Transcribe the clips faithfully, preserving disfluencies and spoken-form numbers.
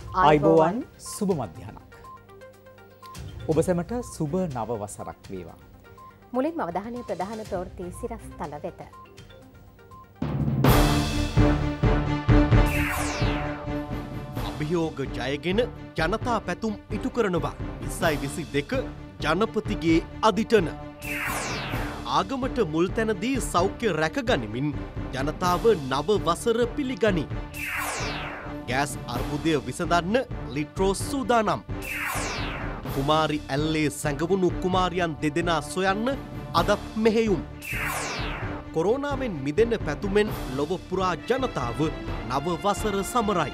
ආයුබෝවන් සුබ මධ්‍යහනක්. ඔබ සැමට සුබ නව වසරක් වේවා. මුලින්ම අවධානය ප්‍රධාන ප්‍රවෘත්ති සිරස් තල වෙත. අභියෝග ජයගෙන ජනතා පැතුම් ඉටු කරනවා. විස්සයි විසි දෙක ජනපතිගේ අදිටන. ආගමට මුල් තැනදී සෞඛ්‍ය රැකගනිමින් ජනතාව නව වසර පිළිගනි. ගෑස් අර්බුදය විසඳන්න ලිට්‍රෝස් සූදානම්. කුමාරි ඇල්ලේ සැඟවුණු කුමාරියන් දෙදෙනා සොයන්න අදත් මෙහෙයුම්. කොරෝනාවෙන් මිදෙන්න පැතුමෙන් ලොව පුරා ජනතාව නව වසර සමරයි.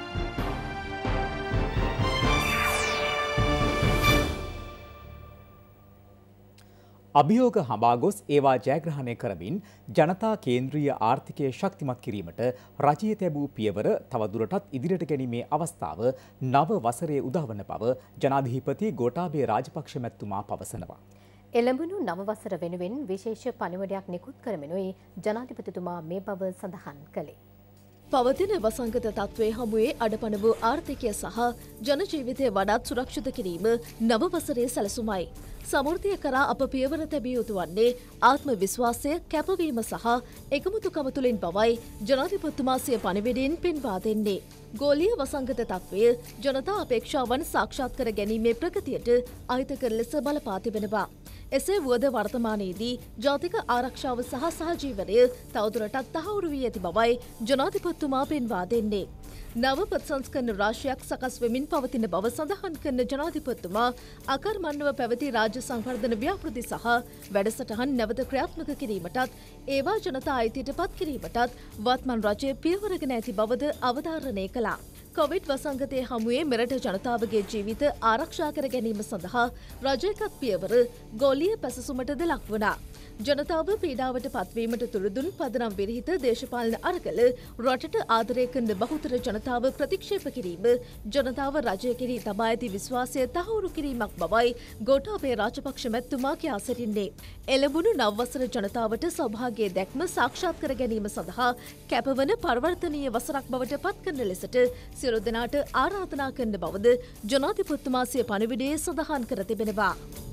අභියෝග හඹා ගොස් ඒවා ජයග්‍රහණය කරමින් ජනතා කේන්ද්‍රීය ආර්ථිකය ශක්තිමත් කිරීමට රජය තැබූ පියවර තවදුරටත් ඉදිරියට ගැනීමේ අවස්ථාව නව වසරේ උදාවන බව ජනාධිපති ගෝඨාභය රාජපක්ෂ මැතිතුමා පවසනවා. එළඹුණු නව වසර වෙනුවෙන් විශේෂ පණිවුඩයක් නිකුත් කරමිනුයි ජනාධිපතිතුමා මේ බව සඳහන් කළේ. පවතින වසංගත තත්ත්වයේ හමුවේ අඩපණ වූ ආර්ථිකය සහ ජනජීවිතය වඩාත් සුරක්ෂිත කිරීම නව වසරේ සැලසුමයි. සමෘද්ධිය කරා අප පියවර තැබිය යුතු වන්නේ ආත්ම විශ්වාසය කැපවීම සහ එකමුතුකම තුළින් බවයි ජනාධිපතිතුමා සිය පණිවිඩයෙන් පෙන්වා දෙන්නේ. ගෝලීය වසංගත තත්ත්වය ජනතා අපේක්ෂාවන් සාක්ෂාත් කර ගැනීමේ ප්‍රගතියට අහිතකර ලෙස බලපා තිබෙනවා. එසේ වුවද වර්තමානයේදී ජාතික ආරක්ෂාව සහ සහජීවනය තවදුරටත් තහවුරු වී ඇති බවයි ජනාධිපතිතුමා පෙන්වා දෙන්නේ. නව ප්‍රතිසංස්කරණ රාශියක් සකස් වෙමින් පවතින බව සඳහන් කරන ජනාධිපතිතුමා අකර්මණ්‍යව පැවති රාජ්‍ය සංවර්ධන ව්‍යාපෘති සහ වැඩසටහන් නැවත ක්‍රියාත්මක කිරීමටත් ඒවා ජනතා අයිතියට පත් කිරීමටත් වත්මන් රජය පියවරගෙන ඇති බවද අවධාරණය කළා. කොවිඩ් වසංගතයේ හමුවේ මෙරට ජනතාවගේ ජීවිත ආරක්ෂා කර ගැනීම සඳහා රජයකත් පියවර ගෝලීය පැසසුමටද ලක් වුණා. ජනතාව පීඩාවට පත්වීමට තුරුදුන් පදනම් විරහිත දේශපාලන අරගල රටට ආදරය කරන බහුතර ජනතාව ප්‍රතික්ෂේප කිරීම ජනතාව රජය කෙරෙහි තබා ඇති විශ්වාසය තහවුරු කිරීමක් බවයි ගෝඨාභය රාජපක්ෂ මැතිතුමා කියා සිටින්නේ. එළඹුණු නව වසර ජනතාවට සෞභාග්‍ය දැක්ම සාක්ෂාත් කර ගැනීම සඳහා කැපවන පරිවර්තනීය වසරක් බවට පත් කරන ලෙසට සියලු දෙනාට ආරාධනා කරන බවද ජනාධිපතිතුමා සිය පණිවිඩයේ සඳහන් කර තිබෙනවා.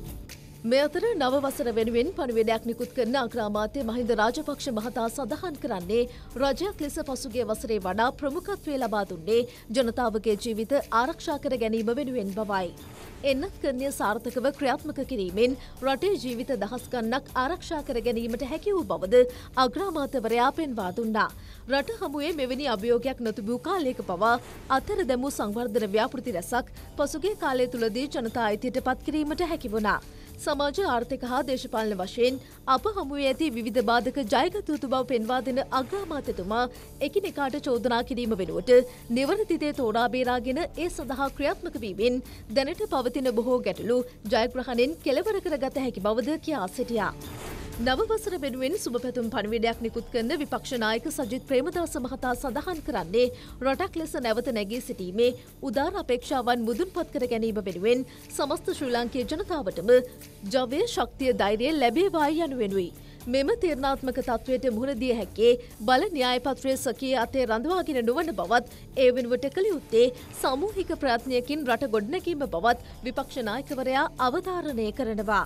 මේ අතර නව වසර වෙනුවෙන් පණිවිඩයක් නිකුත් කරන අග්‍රාමාත්‍ය මහින්ද රාජපක්ෂ මහතා සඳහන් කරන්නේ රජයක් ලෙස පසුගිය වසරේ වඩා ප්‍රමුඛත්වය ලබා දුන්නේ ජනතාවගේ ජීවිත ආරක්ෂා කර ගැනීම වෙනුවෙන් බවයි. එන්නත් කරණය සාර්ථකව ක්‍රියාත්මක කිරීමෙන් රටේ ජීවිත දහස් ගණනක් ආරක්ෂා කර ගැනීමට හැකි වූ බවද අග්‍රාමාත්‍යවරයා පෙන්වා දුන්නා. රට හමුවේ මෙවැනි අභියෝගයක් නොතිබූ කාලයක පවා අතර දැමූ සංවර්ධන ව්‍යාපෘති රැසක් පසුගිය කාලය තුලදී ජනතා අයිතියට පත් කිරීමට හැකි වුණා. සමාජ ආර්ථික හා දේශපාලන වශයෙන් අප හමුවේ ඇති විවිධ බාධක ජයගත යුතු බව පෙන්වා දෙන අග්‍රාමාත්‍යතුමා එකිනෙකාට චෝදනා කිරීම වෙනුවට නිවැරදි දේ තෝරා බේරාගෙන ඒ සඳහා ක්‍රියාත්මක වීමෙන් දැනට පවතින බොහෝ ගැටලු ජයග්‍රහණයෙන් කෙලවර කරගත හැකි බවද කියා සිටියා. නව වසර වෙනුවෙන් සුබ පැතුම් පණිවිඩයක් නිකුත් කරන විපක්ෂ නායක සජිත් ප්‍රේමදාස මහතා සඳහන් කරන්නේ රටක් ලෙස නැවත නැගී සිටීමේ උදාර අපේක්ෂාවන් මුදුන්පත් කර ගැනීම වෙනුවෙන් සමස්ත ශ්‍රී ලාංකේය ජනතාවටම ජවය ශක්තිය ධෛර්යය ලැබේවායි යනුවෙනුයි. මෙම තීරණාත්මක තත්ත්වයට මුහුණ දිය හැක්කේ බල න්‍යාය පත්‍රයේ සකියේ අතේ රඳවාගෙන නොවන බවත් ඒ වෙනුවට කළ යුත්තේ සමූහික ප්‍රයත්නයකින් රට ගොඩනැගීම බවත් විපක්ෂ නායකවරයා අවධාරණය කරනවා.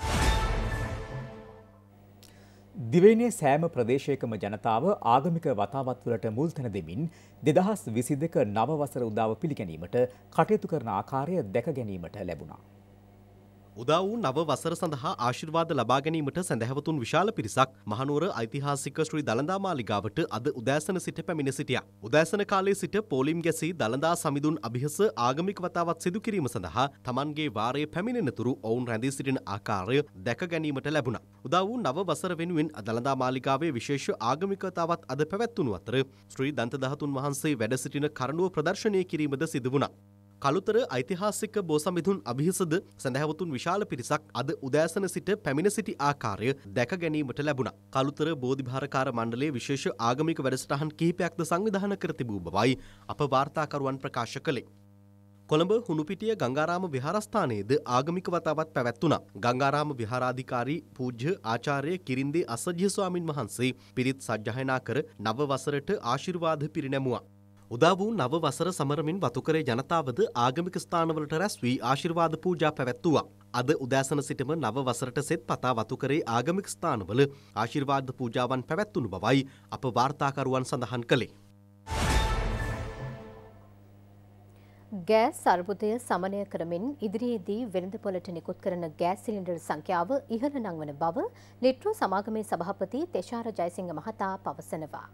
දිවයිනේ සෑම ප්‍රදේශයකම ජනතාව ආගමික වතාවත්වලට මුල් තැන දෙමින් දෙදහස් විසි දෙක නව වසර උදාව පිළිගැනීමට කටයුතු කරන ආකාරය දැක ගැනීමට ලැබුණා. උදා වූ නව වසර සඳහා ආශිර්වාද ලබා ගැනීමට සැදැහැවතුන් විශාල පිරිසක් මහනුවර ඓතිහාසික ශ්‍රී දළදා මාලිගාවට අද උදෑසන සිට පැමිණ සිටියා. උදෑසන කාලයේ සිට පෝලිම් ගැසී දළදා සමිඳුන් අභිහස ආගමික වතාවත් සිදු කිරීම සඳහා තමන්ගේ වාරයේ පැමිණෙනතුරු ඔවුන් රැඳී සිටින ආකාරය දැක ගැනීමට ලැබුණා. උදා වූ නව වසර වෙනුවෙන් දළදා මාලිගාවේ විශේෂ ආගමික වතාවත් අද පැවැත්වුණු අතර ශ්‍රී දන්ත ධාතුන් වහන්සේ වැඩ සිටින කරුණුව ප්‍රදර්ශනය කිරීමද සිදු වුණා. කළුතර ඓතිහාසික බෝසමිඳුන් අභිහසද සැදැහැවතුන් විශාල පිරිසක් අද උදෑසන සිට පැමිණ සිටි ආකාරය දැක ගැනීමට ලැබුණා. කළුතර බෝධිභාරකාර මණ්ඩලයේ විශේෂ ආගමික වැඩසටහන් කිහිපයක්ද සංවිධානය කර තිබූ බවයි අප වාර්තාකරුවන් ප්‍රකාශ කළේ. කොළඹ හුණුපිටිය ගංගාරාම විහාරස්ථානයේද ආගමික වතාවත් පැවැත්වුණා. ගංගාරාම විහාරාධිකාරී පූජ්‍ය ආචාර්ය කිරින්දේ අසජ්‍ය ස්වාමින් වහන්සේ පිරිත් සජ්ජායනා කර නව වසරට ආශිර්වාද පිරිනැමුවා. උදා වූ නව වසර සමරමින් වතුකරේ ජනතාවද ආගමික ස්ථානවලට රැස් වී ආශිර්වාද පූජා පැවැත්වුවා. අද උදෑසන සිටම නව වසරට සෙත් පතා වතුකරේ ආගමික ස්ථානවල ආශිර්වාද පූජාවන් පැවැත්වුණු බවයි අප වාර්තාකරුවන් සඳහන් කළේ. ගෑස් අර්බුදය සමනය කරමින් ඉදිරියේදී වෙළඳපොළට නිකුත් කරන ගෑස් සිලින්ඩර් සංඛ්‍යාව ඉහළ නංවන බව ලිට්‍රෝ සමාගමේ සභාපති තෙෂාර ජයසිංහ මහතා පවසනවා.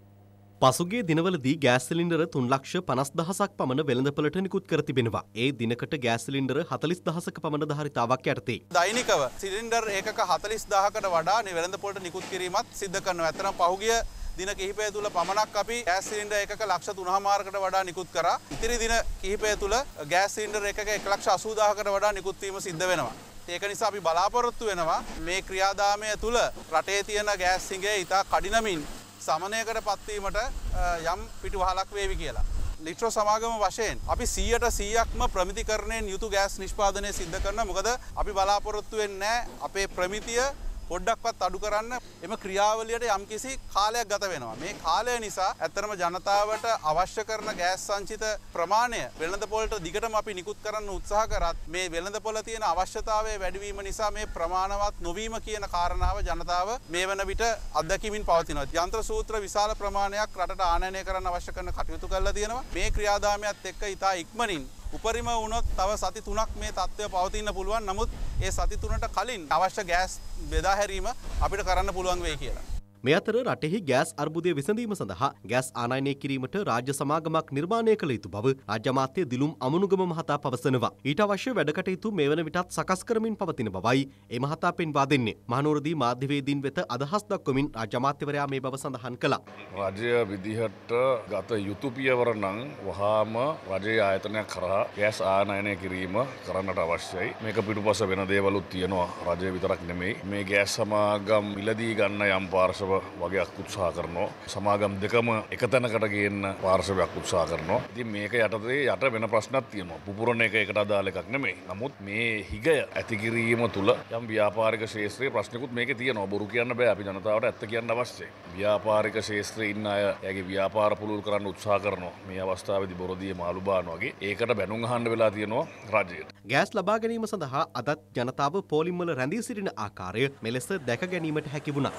පසුගිය දිනවලදී ගෑස් සිලින්ඩර තුන් ලක්ෂ පනස් දහසක් පමණ වෙළඳපොළට නිකුත් කර තිබෙනවා. ඒ දිනකට ගෑස් සිලින්ඩර හතලිස් දහසක පමණ ධාරිතාවක් යටතේ. දෛනිකව සිලින්ඩර් ඒකක හතලිස් දහසකට වඩා වෙළඳපොළට නිකුත් කිරීමත් සිද්ධ කරනවා. ඇත්තටම පහුගිය දින කිහිපය තුල පමණක් අපි ගෑස් සිලින්ඩර් ඒකක ලක්ෂ තුනමාරකට වඩා නිකුත් කරා. ඉතිරි දින කිහිපය තුල ගෑස් සිලින්ඩර් ඒකක එක ලක්ෂ අසූ දහසකට වඩා නිකුත් වීම සිද්ධ වෙනවා. ඒක නිසා අපි බලාපොරොත්තු වෙනවා මේ ක්‍රියාදාමය තුල රටේ තියෙන ගෑස් හිඟය ඉතා කඩිනමින් සමනයකට පත්වීමට යම් පිටුවහලක් වේවි කියලා. ලිට්‍රෝ සමාගම වශයෙන් අපි සීයට සීයක්ම ප්‍රමිතිකරණයෙන් යුතු ගෑස් නිෂ්පාදනය සිද්ධ කරනවා. මොකද අපි බලාපොරොත්තු වෙන්නේ අපේ ප්‍රමිතිය පොඩ්ඩක්වත් අඩු කරන්න. එම ක්‍රියාවලියට යම්කිසි කාලයක් ගත වෙනවා. මේ කාලය නිසා ඇත්තටම ජනතාවට අවශ්‍ය කරන ගෑස් සංචිත ප්‍රමාණය වෙළඳපොළට දිගටම අපි නිකුත් කරන්න උත්සාහ කරත් මේ වෙළඳපොළ තියෙන අවශ්‍යතාවය වැඩිවීම නිසා මේ ප්‍රමාණවත් නොවීම කියන කාරණාව ජනතාව මේ වන විට අත්දැකීමින් පවතිනවා. යන්ත්‍ර සූත්‍ර විශාල ප්‍රමාණයක් රටට ආනයනය කරන්න අවශ්‍ය කරන කටයුතු කරලා තියෙනවා. මේ ක්‍රියාදාමයත් එක්ක ඉතා ඉක්මනින් උපරිම වුණොත් තව සති තුනක් මේ තත්ත්වය පවතින්න පුළුවන්. නමුත් ඒ සති තුනට කලින් අවශ්‍ය ගෑස් බෙදා හැරීම අපිට කරන්න පුළුවන් වෙයි කියලා. මේ අතර රටෙහි ගෑස් අර්බුදය විසඳීම සඳහා ගෑස් ආනයනය කිරීමට රාජ්‍ය සමාගමක් නිර්මාණය කළ යුතු බව රාජ්‍ය අමාත්‍ය දිලුම් අමනුගම මහතා පවසනවා. ඊට අවශ්‍ය වැඩ කටයුතු මේ වන විටත් සකස් කරමින් පවතින බවයි ඒ මහතා පෙන්වා දෙන්නේ. මහනුවරදී මාධ්‍යවේදීන් වෙත අදහස් දක්වමින් රාජ්‍ය අමාත්‍යවරයා මේ බව සඳහන් කළා. රජය විදිහට ගත යුතු පියවර නම් වහාම රජයේ ආයතනයක් කරා ගෑස් ආනයනය කිරීම කරන්නට අවශ්‍යයි. මේක පිටුපස වෙන දේවලුත් තියෙනවා. රජය විතරක් නෙමෙයි. මේ ගෑස් සමාගම් මිලදී ගන්න යම් පාර්ශව වගේක් උත්සාහ කරනවා. සමාගම් දෙකම එක තැනකට ගේන්න පාර්ශවයක් උත්සාහ කරනවා. ඉතින් මේක යටතේ යට වෙන ප්‍රශ්නක් තියෙනවා. පුපුරන එක එකට අදාළ එකක් නෙමෙයි. නමුත් මේ හිගය ඇති කිරීම තුල යම් ව්‍යාපාරික ශාස්ත්‍රයේ ප්‍රශ්නකුත් මේකේ තියෙනවා. බොරු කියන්න බෑ. අපි ජනතාවට ඇත්ත කියන්න අවශ්‍යයි. ව්‍යාපාරික ශාස්ත්‍රයේ ඉන්න අය එයාගේ ව්‍යාපාර පුළුල් කරන්න උත්සාහ කරනවා. මේ අවස්ථාවේදී බොරදියේ මාළු බානවා වගේ ඒකට බැනුම් අහන්න වෙලා තියෙනවා රජයට. ගෑස් ලබා ගැනීම සඳහා අදත් ජනතාව පෝලිම් වල රැඳී සිටින ආකාරය මෙලෙස දැක ගැනීමට හැකි වුණා.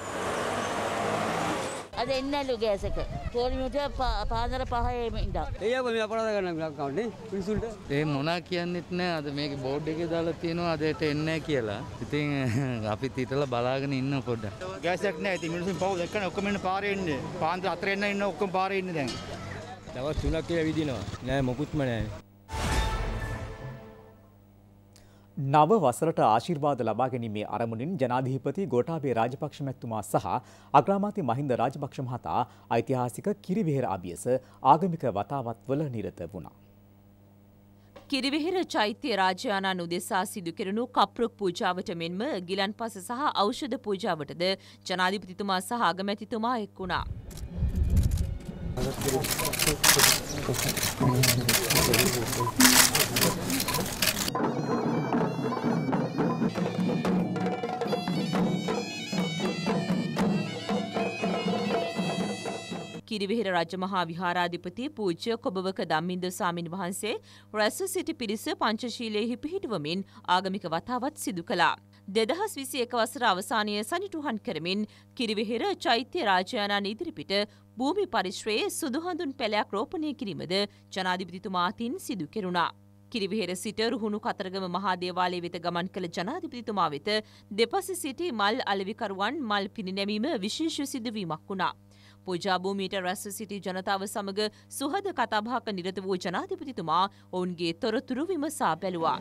අද එන්නලු ගෑස් එක. පොලිමට පාන්දර පහේ ඉඳන්. එයා මේ අපරාධ කරන්න ලක්කවන්නේ මිනිසුන්ට. ඒ මොනා කියන්නෙත් නෑ. අද මේකේ බෝඩ් එකේ දාලා තියෙනවා අදට එන්නේ නෑ කියලා. ඉතින් අපිත් හිතලා බලාගෙන ඉන්න පොඩ්ඩක්. ගෑස් එකක් නෑ. ඉතින් මිනිසුන් පහු දැක්කම ඔක්කොම ඉන්න පාරේ ඉන්නේ. පාන්දර අතර එන්න ඉන්න ඔක්කොම පාරේ ඉන්නේ දැන්. දවස් තුනක් කියලා විදිනවා. නෑ මොකුත්ම නෑ. නව වසරට ආශිර්වාද ලබා ගැනීමේ අරමුණින් ජනාධිපති ගෝඨාභය රාජපක්ෂ මැතිතුමා සහ අග්‍රාමාත්‍ය මහින්ද රාජපක්ෂ මහතා ඓතිහාසික කිරිවෙහෙර අභියස ආගමික වතාවත්වල නිරත වුණා. කිරිවෙහෙර චෛත්‍ය රාජානන් උදෙසා සිදු කෙරුණු කප්රුක් පූජාවට මෙන්ම ගිලන්පස සහ ඖෂධ පූජාවටද ජනාධිපතිතුමා සහ අගමැතිතුමා එක් වුණා. කිරිවෙහෙර රජමහා විහාරාධිපති පූජ්‍ය කොබවක ධම්මින්ද ස්වාමින් වහන්සේ රැස්ව සිටි පිරිස පංචශීලයෙහි පිහිටුවමින් ආගමික වතාවත් සිදු කළා. දෙදහස් විසි එක වසර අවසානය සනිටුහන් කරමින් කිරිවෙහෙර චෛත්‍ය රාජානන් ඉදිරිපිට භූමි පරිශ්‍රයේ සුදුහඳුන් පැලයක් රෝපණය කිරීමද ජනාධිපතිතුමා අතින් සිදු කෙරුණා. කිරිවෙහෙර සිට රුහුණු කතරගම මහා දේවාලය වෙත ගමන් කළ ජනාධිපතිතුමා වෙත දෙපස සිටි මල් අලෙවිකරුවන් මල් පිරිනැමීම විශේෂ සිදුවීමක් වුණා. පූජා භූමියට රැස්ව සිටි ජනතාව සමග සුහද කතාබහක නිරත වූ ජනාධිපතිතුමා ඔවුන්ගේ තොරතුරු විමසා බැලුවා.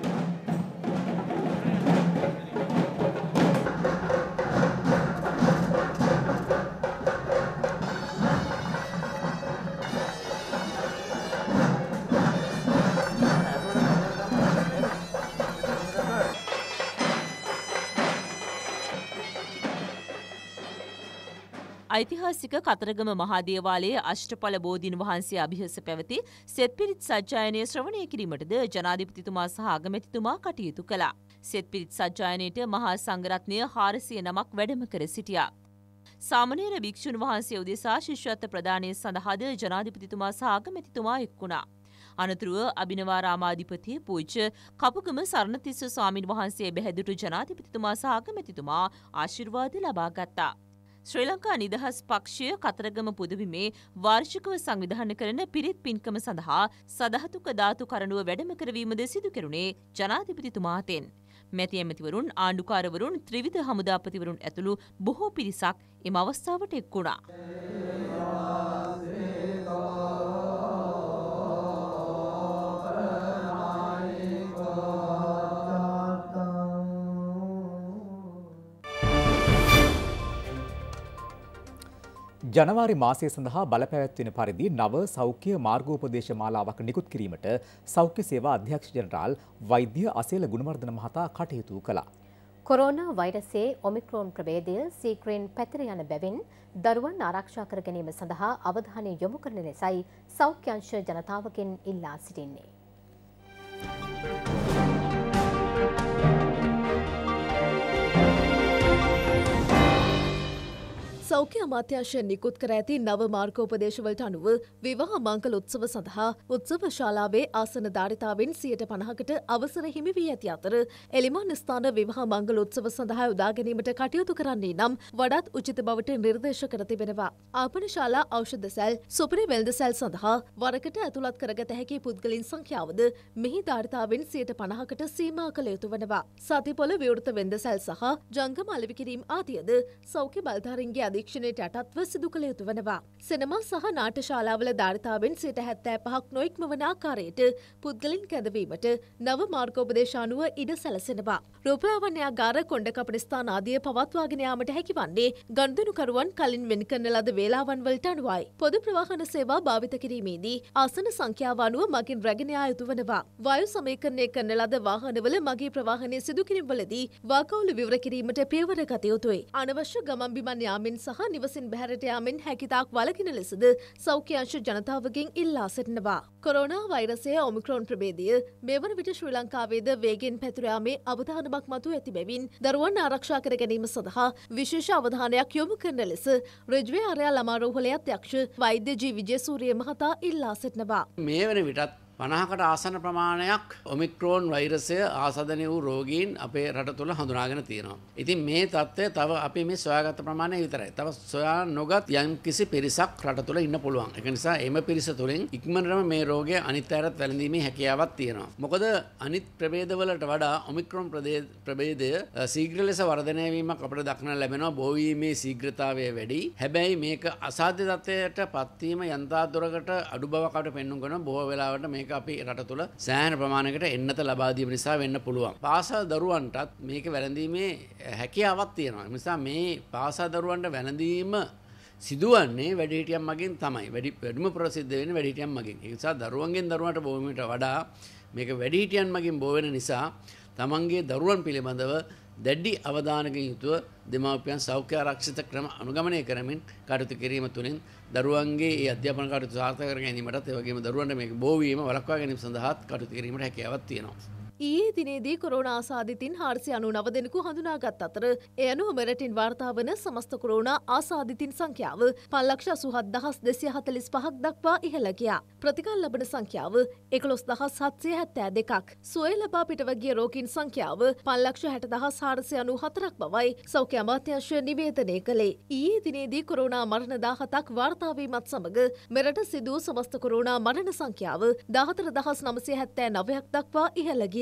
ඓතිහාසික කතරගම මහා දේවාලයේ අෂ්ටඵල බෝධීන් වහන්සේ අභිහස පැවති සෙත් පිරිත් සජ්ජායනය ශ්‍රවණය කිරීමටද ජනාධිපතිතුමා සහ අගමැතිතුමා කටයුතු කළා. සෙත් පිරිත් සජ්ජායනයට මහා සංඝරත්නය හාරසිය නමක් වැඩම කර සිටියා. සාමණේර භික්ෂුන් වහන්සේ උදෙසා ශිෂ්‍යත්ව ප්‍රදානය සඳහාද ජනාධිපතිතුමා සහ අගමැතිතුමා එක් වුණා. අනතුරුව අභිනවාරාමාධිපති පූජ්‍ය කපුගම සරණතිස්ස ස්වාමින් වහන්සේ බැහැදුටු ජනාධිපතිතුමා සහ අගමැතිතුමා ආශිර්වාද ලබා ගත්තා. ශ්‍රී ලංකා නිදහස් පක්ෂය කතරගම පුදබිමේ වාර්ෂිකව සංවිධානය කරන පිරිත් පින්කම සඳහා සදහතුක ධාතු කරඬුව වැඩම කරවීමද සිදු කෙරුණේ ජනාධිපතිතුමා අතෙන්. මැති ඇමතිවරුන්, ආණ්ඩුකාරවරුන්, ත්‍රිවිධ හමුදාපතිවරුන් ඇතුළු බොහෝ පිරිසක් එම අවස්ථාවට එක් වුණා. ජනවාරි මාසය සඳහා බලපැවැත්වෙන පරිදි නව සෞඛ්‍ය මාර්ගෝපදේශ මාලාවක් නිකුත් කිරීමට සෞඛ්‍ය සේවා අධ්‍යක්ෂ ජනරාල් වෛද්‍ය අසේල ගුණවර්ධන මහතා කටයුතු කළා. කොරෝනා වෛරසයේ ඔමික්‍රෝන් ප්‍රභේදය සීක්‍රයෙන් පැතිර යන බැවින් දරුවන් ආරක්ෂා කර ගැනීම සඳහා අවධානය යොමු කරන ලෙසයි සෞඛ්‍ය අංශ ජනතාවගෙන් ඉල්ලා සිටින්නේ. සෞඛ්‍ය අමාත්‍යාංශය නිකුත් කර ඇති නව මාර්ගෝපදේශවලට අනුව විවාහ මංගල උත්සව සඳහා උත්සව ශාලාවේ ආසන ධාරිතාවෙන් සියයට පනහකට අවසර හිමි වී ඇති අතර එලිමාන ස්ථාන විවාහ මංගල උත්සව සඳහා යොදා ගැනීමට කටයුතු කරන්නේ නම් වඩාත් උචිත බවට නිර්දේශ කර තිබෙනවා. ආපන ශාලා ඖෂධ සැල්, සුපිරි වෙළඳ සැල් සඳහා වරකට ඇතුළත් කරගත හැකි පුද්ගලින් සංඛ්‍යාවද මෙහි ධාරිතාවෙන් සියයට පනහකට සීමා කළ යුතු වනවා. සතිපොළ විවෘත වෙළඳ සැල් සහ ජංගම අලෙවි කිරීම ආදියද සෞඛ්‍ය බලධාරීන්ගේ අධීක්ෂණයට යටත්ව සිදු කළ යුතු වනවා. සිනමා සහ නාට්‍ය ශාලාවල ධාරිතාවෙන් සියයට හැත්තෑ පහක් නොඉක්මවන ආකාරයට පුද්ගලින් කැඳවීමට නව මාර්ගෝපදේශ අනුව ඉඩ සැලසෙනවා. රූපලාවන්‍යාගාර, කොණ්ඩකපන ස්ථාන ආදිය පවත්වාගෙන යාමට හැකි වන්නේ ගනුදෙනුකරුවන් කලින් වෙන් කරන ලද වේලාවන් වලට අනුවයි. පොදු ප්‍රවාහන සේවා භාවිත කිරීමේදී ආසන සංඛ්‍යාව අනුව මගින් රැගෙන යා යුතු වනවා. වායු සමීකරණය කරන ලද වාහනවල මගී ප්‍රවාහනය සිදු කිරීමවලදී වාකවුල විවර කිරීමට පියවර ගත යුතුයි. අනවශ්‍ය ගමන් බිමන් යාමෙන් සහ නිවසින් බැහැරට යාමෙන් හැකිතාක් වළකින ලෙසද සෞඛ්‍ය අංශ ජනතාවගෙන් ඉල්ලා සිටිනවා. කොරෝනා වෛරසය ඔමික්‍රෝන් ප්‍රභේදය මෙවන විට ශ්‍රී ලංකාවේද වේගෙන් පැතිර යාමේ අවධානමක් මතු ඇති බැවින් දරුවන් ආරක්ෂා කර ගැනීම සඳහා විශේෂ අවධානයක් යොමු කරන ලෙස රිජ්වේ ආරයා ළමා රෝහලේ අධ්‍යක්ෂ වෛද්‍ය ජී විජේසූරිය මහතා ඉල්ලා සිටිනවා. මේ වන විටත් පනහකට ආසන ප්‍රමාණයක් ඔමික්‍රෝන් වෛරසය ආසාදනය වූ රෝගීන් අපේ රට තුළ හඳුනාගෙන තියෙනවා. ඉතින් මේ තත්ත්වය තව අපි මේ සොයාගත්ත ප්‍රමාණය විතරයි. තව සොයා නොගත් යම් කිසි පිරිසක් රට තුළ ඉන්න පුළුවන්. ඒක නිසා එම පිරිස තුළින් ඉක්මනටම මේ රෝගය අනිත් අයටත් වැළඳීමේ හැකියාවක් තියෙනවා. මොකද අනිත් ප්‍රභේදවලට වඩා ඔමික්‍රෝන් ප්‍රභේදය ශීඝ්‍ර ලෙස වර්ධනය වීමක් අපිට දක්නට ලැබෙනවා. බෝවීමේ ශීඝ්‍රතාවය වැඩි. හැබැයි මේක අසාධ්‍ය තත්ත්වයට පත්වීම යන්තාදුරකට අඩු බවක් අපිට පෙන්වන්න කරන බොහෝ වෙලාවට මේක අපි රට තුළ සෑහෙන ප්‍රමාණයකට එන්නත ලබා දීම නිසා වෙන්න පුළුවන්. පාසල් දරුවන්ටත් මේක වැළඳීමේ හැකියාවක් තියෙනවා. ඒ නිසා මේ පාසල් දරුවන්ට වැළඳීම සිදුවන්නේ වැඩිහිටියන් මගින් තමයි. වැඩි වැඩිම ප්‍රසිද්ධ වෙන්නේ වැඩිහිටියන් මගින්. ඒ නිසා දරුවන්ගෙන් දරුවන්ට බොවීමට වඩා මේක වැඩිහිටියන් මගින් බෝ වෙන නිසා තමන්ගේ දරුවන් පිළිබඳව දැඩි අවධානයකින් යුතුව දෙමාපියන් සෞඛ්‍ය ආරක්ෂිත ක්‍රම අනුගමනය කරමින් කටයුතු කිරීම තුළින් දරුවන්ගේ ඒ අධ්‍යාපන කටයුතු සාර්ථක කර ගැනීමටත් ඒ වගේම දරුවන්ට මේක බෝවීම වළක්වා ගැනීම සඳහාත් කටයුතු කිරීමට හැකියාවක් තියෙනවා. ඊයේ දිනේදී කොරෝනා ආසාදිතින් හාරසිය අනූනව දෙනෙකු හඳුනාගත් අතර එය අනුව මෙරටින් වාර්තා වන සමස්ත කොරෝනා ආසාදිතින් සංඛ්‍යාව පන්ලක්ෂ අසූහත් දහස් දෙසිය හතළිස් පහක් දක්වා ඉහළ ගියා. ප්‍රතිකාර ලබන සංඛ්‍යාව එකොළොස් දහස් හත්සිය හැත්තෑ දෙකක්. සුවය ලබා පිටව ගිය රෝගීන් සංඛ්‍යාව පන්ලක්ෂ හැට දහස් හාරසිය අනූ හතරක් බවයි සෞඛ්‍ය අමාත්‍යාංශය නිවේදනය කළේ. ඊයේ දිනේදී කොරෝනා මරණ දාහතක් වාර්තා වීමත් සමග මෙරට සිදු වූ සමස්ත කොරෝනා මරණ සංඛ්‍යාව දාහතර දහස් නවසිය හැත්තෑ නවයක් දක්වා ඉහළ ගියා.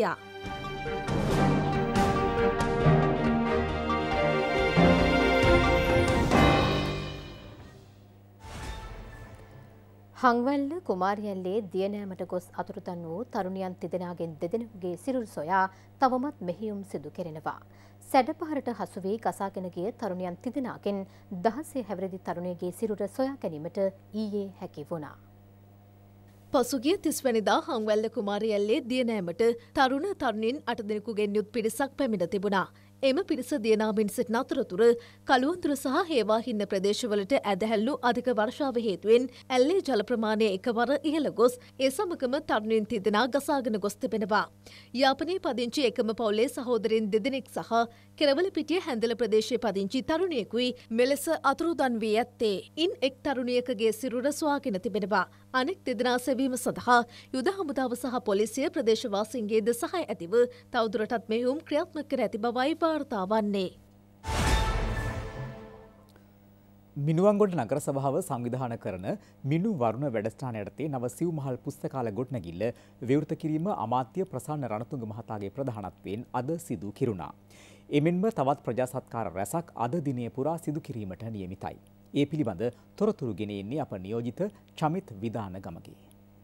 හංවැල්ල කුමාරියල්ලේ දියනෑමට ගොස් අතුරුදන් වූ තරුණියන් තිදෙනාගෙන් දෙදෙනෙකුගේ සිරුරු සොයා තවමත් මෙහෙයුම් සිදු කෙරෙනවා. සැඩපහරට හසු වී ගසාගෙන ගිය තරුණියන් තිදෙනාගෙන් දහසේ හැවිරිදි තරුණියගේ සිරුර සොයා ගැනීමට ඊයේ හැකි වුණා. පසුගිය තිස්වැනිදා හංවැල්ල කුමාරියල්ලේ දියනෑමට තරුණ තරුණින් අට දෙනෙකුගෙන් යුත් පිරිසක් පැමිණ තිබුණා. එම පිරිස දියනාමින් සිටින අතරතුර කළුවන්දුර සහ හේවාහින්න ප්‍රදේශවලට ඇදහැල්ලු අධික වර්ෂාව හේතුවෙන් ඇල්ලේ ජල ප්‍රමාණය එකවර ඉහළ ගොස් ඒ සමගම තරුණින් තිදෙනා ගසාගෙන ගොස් තිබෙනවා. යාපනයේ පදිංචි එකම පවුලේ සහෝදරින් දෙදෙනෙක් සහ කෙරවලපිටිය හැන්දල ප්‍රදේශයේ පදිංචි තරුණියෙකුයි මෙලෙස අතුරුදන් වී ඇත්තේ. ඉන් එක් තරුණියකගේ සිරුර සොයාගෙන තිබෙනවා. අනෙක් දෙදෙනා සෙවීම සඳහා යුද හමුදාව සහ පොලිසිය ප්‍රදේශවාසීන්ගේද සහාය ඇතිව තවදුරටත් මෙහෙයුම් ක්‍රියාත්මක කර ඇති බවයි වාර්තා වන්නේ. මිනුවන්ගොඩ නගර සභාව සංවිධාන කරන මිනු වරුණ වැඩස්ථාන යටතේ නව සිව්මහල් පුස්තකාල ගොඩනැගිල්ල විවෘත කිරීම අමාත්‍ය ප්‍රසන්න රණතුංග මහතාගේ ප්‍රධානත්වයෙන් අද සිදු කිරුණා. එමෙන්ම තවත් ප්‍රජා සත්කාර රැසක් අද දිනය පුරා සිදු කිරීමට නියමිතයි. ඒ පිළිබඳ තොරතුරු ගෙන එන්නේ අප නියෝජිත චමිත් විදාන ගමගේ.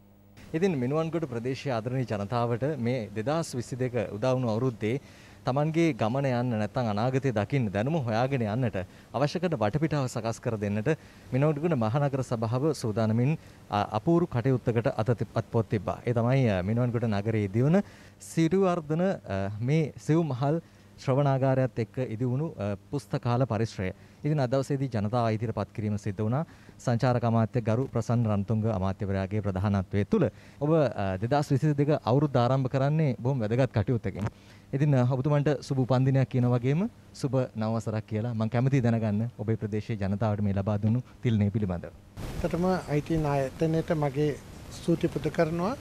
ඉතින් මිනුවන්ගොඩ ප්‍රදේශයේ ආදරණීය ජනතාවට මේ දෙදහස් විසි දෙක උදා වුණු අවුරුද්දේ තමන්ගේ ගමන යන්න නැත්නම් අනාගතය දකින්න දැනුම හොයාගෙන යන්නට අවශ්‍ය කරන වටපිටාව සකස් කර දෙන්නට මිනුවන්ගොඩ මහනගර සභාව සූදානමින් අපූර්ව කටයුත්තකට අතපත් තිබ්බා. ඒ තමයි මිනුවන්ගොඩ නගරයේ දියුණ සිරිවර්ධන මේ සිව්මහල් ශ්‍රවණාගාරයත් එක්ක ඉදි වුණු පුස්තකාල පරිශ්‍රය. ඉතින් අද දවසේදී ජනතාව අයිතියට පත් කිරීම සිද්ධ වුණා. සංචාරක අමාත්‍ය ගරු ප්‍රසන්න රණතුංග අමාත්‍යවරයාගේ ප්‍රධානත්වයේ තුල ඔබ දෙදහස් විසි දෙක අවුරුද්ද ආරම්භ කරන්නේ බොහොම වැදගත් කටයුත්තකින්. ඉතින් ඔබතුමන්ට සුබ උපන්දිනයක් කියන වගේම සුබ නව වසරක් කියලා මම කැමතියි දැනගන්න ඔබේ ප්‍රදේශයේ ජනතාවට මේ ලබා දුන්නු තිල්නේ පිළිබඳව. ඇත්තටම අයිති නායතනයට මගේ ස්තුති පුද කරනවා.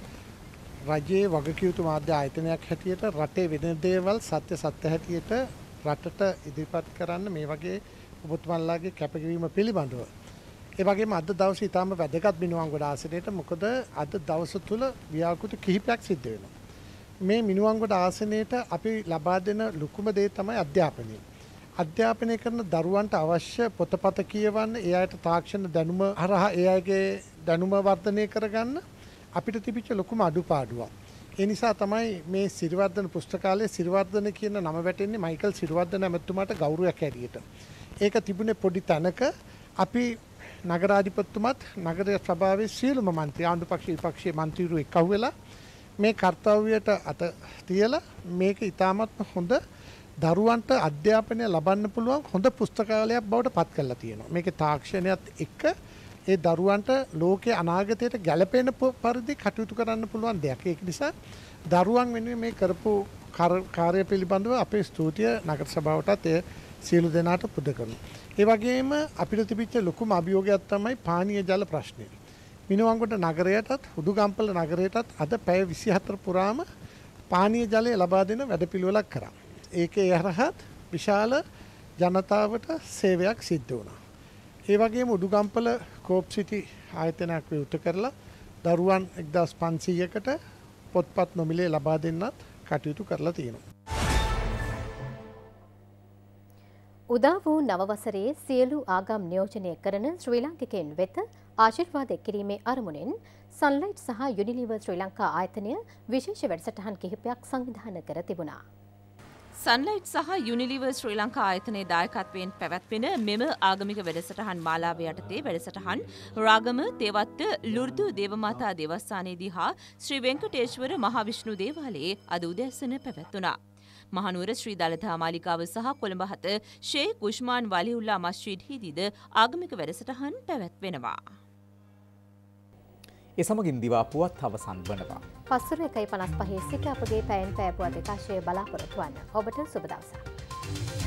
රජයේ වගකියුතු මාධ්‍ය ආයතනයක් හැටියට රටේ වෙන දේවල් සත්‍ය සත්‍ය හැටියට රටට ඉදිරිපත් කරන්න මේ වගේ ඔබතුමන්ලාගේ කැපකිරීම පිළිබඳව. ඒ වගේම අද දවසේ ඊටම වැදගත් මිනුවන්ගොඩ ආසනයේට මොකද අද දවස තුල ව්‍යාකෘති කිහිපයක් සිද්ධ වෙනවා. මේ මිනුවන්ගොඩ ආසනයේට අපි ලබා දෙන ලොකුම දේ තමයි අධ්‍යාපනය. අධ්‍යාපනය කරන දරුවන්ට අවශ්‍ය පොතපත කියවන්න, ඒ අයට තාක්ෂණ දැනුම හරහා ඒ අයගේ දැනුම වර්ධනය කරගන්න අපිට තිබිච්ච ලොකුම අඩුපාඩුවක්. ඒ නිසා තමයි මේ සිරිවර්ධන පුස්තකාලයේ සිරිවර්ධන කියන නම වැටෙන්නේ මයිකල් සිරිවර්ධන ඇමතුමාට ගෞරවයක් හැටියට. ඒක තිබුණේ පොඩි තැනක. අපි නගරාධිපතිතුමත් නගර සභාවේ සියලුම මන්ත්‍රී ආණ්ඩු පක්ෂ විපක්ෂයේ මන්ත්‍රීවරු එක්ව වෙලා මේ කාර්යයට අත තියලා මේක ඉතාමත් හොඳ දරුවන්ට අධ්‍යාපනය ලබන්න පුළුවන් හොඳ පුස්තකාලයක් බවට පත් කරලා තියෙනවා. මේකේ තාක්ෂණයත් එක්ක ඒ දරුවන්ට ලෝකයේ අනාගතයට ගැළපෙන පරිදි කටයුතු කරන්න පුළුවන් දෙයක්. ඒක නිසා දරුවන් වෙනුවෙන් මේ කරපු කාර්ය පිළිබඳව අපේ ස්තුතිය නගර සභාවටත් ඒ සියලු දෙනාට පුද කරනවා. ඒ වගේම අපිට තිබිච්ච ලොකුම අභියෝගයක් තමයි පානීය ජල ප්‍රශ්නය. මිනුවන්ගොඩ නගරයටත් උඩුගම්පල නගරයටත් අද පැය විසිහතර පුරාම පානීය ජලය ලබා දෙන වැඩපිළිවෙලක් කරා. ඒකේ යහරහත් විශාල ජනතාවට සේවයක් සිද්ධ වුණා. ඒ වගේම උඩුගම්පල කෝප් සිටි ආයතනයක් විවෘත කරලා දරුවන් එක්දහස් පන්සීයකට පොත්පත් නොමිලේ ලබා දෙන්නත් කටයුතු කරලා තියෙනවා. උදා වූ නවවසරේ සියලු ආගම් නියෝජනය කරන ශ්‍රී ලාංකිකයන් වෙත ආශිර්වාද කිරීමේ අරමුණෙන් සන්ලයිට් සහ යුනිලිවර් ශ්‍රී ලංකා ආයතනය විශේෂ වැඩසටහන් කිහිපයක් සංවිධානය කර තිබුණා. සන්ලයිට් සහ යුනිලිවර් ශ්‍රී ලංකා ආයතනයේ දායකත්වයෙන් පැවැත්වෙන මෙම ආගමික වැඩසටහන් මාලාව යටතේ වැඩසටහන් රාගම තේවත්ත ලුර්දු දේවමාතා දේවස්ථානයේදී හා ශ්‍රී වෙංකටේශ්වර මහා විෂ්ණු දේවාලයේ අද උදෑසන පැවැත්වුණා. මහනුවර ශ්‍රී දළදා මාලිගාව සහ කොළඹ හත ෂේක් උස්මාන් වලිඋල්ලා මස්ජිද්හිදීද ආගමික වැඩසටහන් පැවැත්වෙනවා. ඒ සමගින් දිවා පුවත් අවසන් වනවා. පස්වර එකයි පනස් පහේ සිට අපගේ පැයෙන් පැය පුවත් දෙකාශය බලාපොරොත්තු වන්න. ඔබට සුබ දවසක්.